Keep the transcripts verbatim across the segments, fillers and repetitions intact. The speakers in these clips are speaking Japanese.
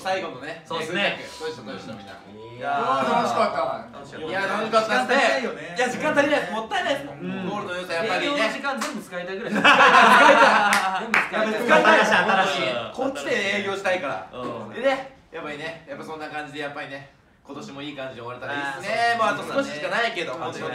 最後のね。 そうですね。 どうでしたどうでしたみんな。 いやー楽しかった。 いや楽しかったですね。いや時間足りないです。もったいないですもん。ゴールの良さやっぱりね。 時間全部使いたいぐらい。 使いたい。全部使いたい。使いたい。こっちで営業したいから。でね、やっぱりね、やっぱそんな感じでやっぱりね。今年もいい感じで終われたらいいですね。もうあと少ししかないけど、本当に。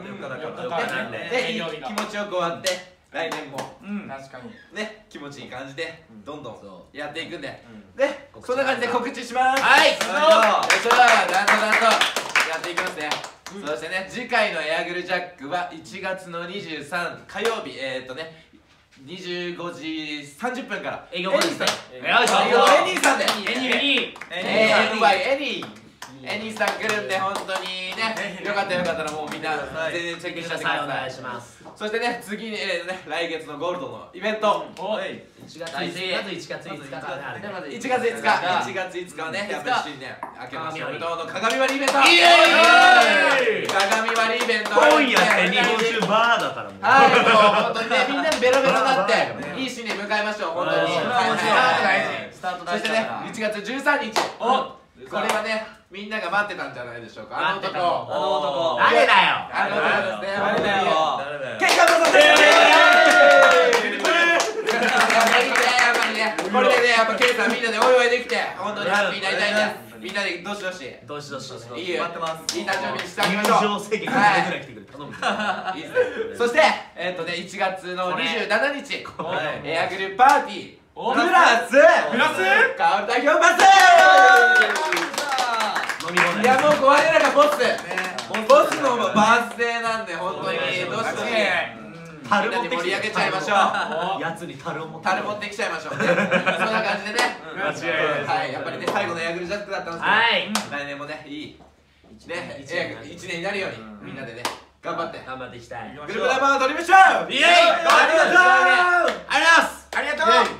ね、気持ちよく終わって。来年も確かにね気持ちいい感じでどんどんやっていくんででそんな感じで告知します。はいよいしょなんとなんとやっていきますね。そしてね次回のエアグルジャックはいちがつのにじゅうさん火曜日えっとねにじゅうごじさんじゅっぷんから営業後ですね。 よいしょエニーさんでエニーエニーエヌワイエニーエニーさん来るんで本当にねよかったよかったらもうみんな全然チェックしてください。お願いします。そしてね次にえね来月のゴールドのイベントいちがついつかまずいちがついつかいちがついつかいちがついつかはねやっぱり新年明けましておめでとうの鏡割りイベントイエーイ鏡割りイベント今夜って日本酒バーだからもうはいもう本当にねみんなでベロベロになっていい新年迎えましょう本当に。そしてねいちがつじゅうさんにちこれはねみんなが待ってたんじゃないでしょうか。あの男あの男誰だよあの男ですね。 誰だよ結果どうぞですやっぱりねやっぱりねこれでねやっぱケイさんみんなでお祝いできて本当にハッピーになりたいんでみんなでどしどしどしどしいいよ待ってますいい誕生日にしてあげましょう。 入場制限ぐらい来てくれ頼むいいですね。そしてえっとねいちがつのにじゅうしちにちエアグルパーティープラスプラスカオル代表バスいやもう我らがボスボスのバースデーなんで本当にどしどしみんなで盛り上げちゃいましょう。 やつに樽を持って樽持ってきちゃいましょう。そんな感じでねはいやっぱりね最後のエアグルジャックだったんですけど来年もねいいねいちねんになるようにみんなでね頑張って頑張っていきたい。 グループナンバー取りましょう。イエーイありがとうありがとうありがとう